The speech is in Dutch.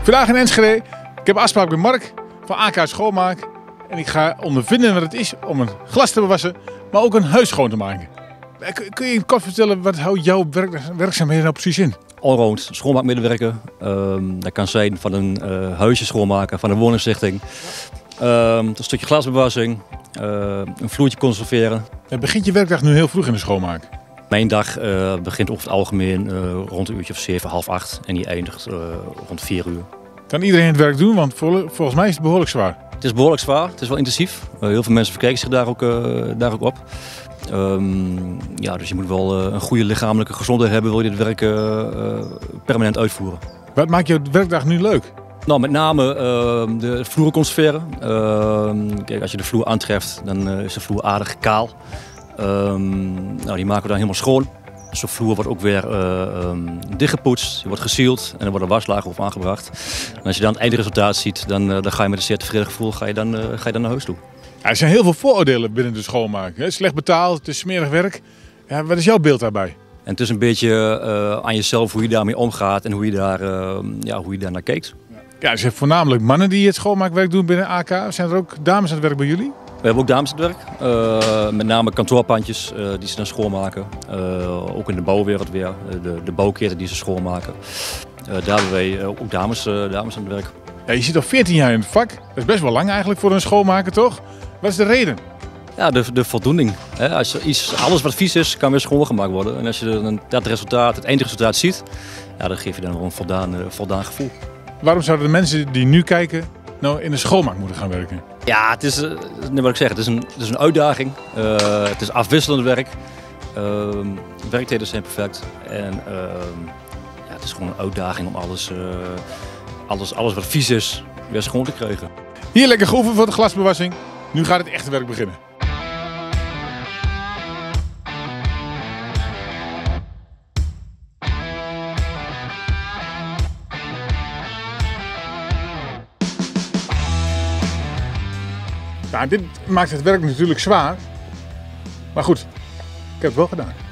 Vandaag in Enschede. Ik heb afspraak met Mark van AK Schoonmaak. En ik ga ondervinden wat het is om een glas te bewassen, maar ook een huis schoon te maken. Kun je kort vertellen, wat houdt jouw werkzaamheden nou precies in? Allround schoonmaakmedewerker. Dat kan zijn van een huisje schoonmaken, van een woningstichting. Een stukje glasbewassing, een vloertje conserveren. Begint je werkdag nu heel vroeg in de schoonmaak? Mijn dag begint over het algemeen rond een uurtje of 7, half 8 en die eindigt rond 4 uur. Kan iedereen het werk doen? Want volgens mij is het behoorlijk zwaar. Het is behoorlijk zwaar, het is wel intensief. Heel veel mensen verkijken zich daar ook op. Dus je moet wel een goede lichamelijke gezondheid hebben, wil je dit werk permanent uitvoeren. Wat maakt jouw werkdag nu leuk? Nou, met name de vloeren conserveren. Kijk, als je de vloer aantreft, dan is de vloer aardig kaal. Die maken we dan helemaal schoon. Dus de vloer wordt ook weer dichtgepoetst, die wordt gesealed en er wordt een waslaag op aangebracht. En als je dan het eindresultaat ziet, dan ga je met een zeer tevreden gevoel ga je dan naar huis toe. Ja, er zijn heel veel vooroordelen binnen de schoonmaak. Het is slecht betaald, het is smerig werk. Ja, wat is jouw beeld daarbij? En het is een beetje aan jezelf hoe je daarmee omgaat en hoe je daar naar kijkt. Ja, er zijn voornamelijk mannen die het schoonmaakwerk doen binnen AK. Zijn er ook dames aan het werk bij jullie? We hebben ook dames aan het werk, met name kantoorpandjes die ze dan schoonmaken. Ook in de bouwwereld weer, de bouwketen die ze schoonmaken. Daar hebben wij ook dames aan het werk. Ja, je zit al 14 jaar in het vak. Dat is best wel lang eigenlijk voor een schoonmaker, toch? Wat is de reden? Ja, de voldoening. Alles wat vies is, kan weer schoongemaakt worden. En als je dan het eindresultaat ziet, ja, dan geef je dan wel een voldaan gevoel. Waarom zouden de mensen die nu kijken nou in de schoonmaak moeten gaan werken? Ja, het is, wat ik zeg, het is een uitdaging. Het is afwisselend werk. Werktijden zijn perfect. En het is gewoon een uitdaging om alles wat vies is weer schoon te krijgen. Hier lekker geoefend voor de glasbewassing. Nu gaat het echte werk beginnen. Ja, dit maakt het werk natuurlijk zwaar. Maar goed, ik heb het wel gedaan.